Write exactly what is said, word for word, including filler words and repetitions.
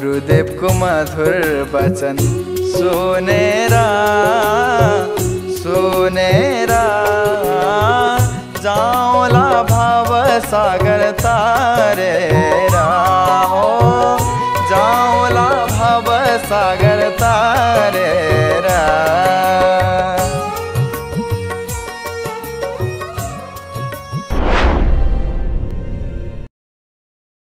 गुरुदेवको मधुर वचन सुनेर सुनेर जाऊला भव सागर तारेर हो जाऊला भव सागर तारेर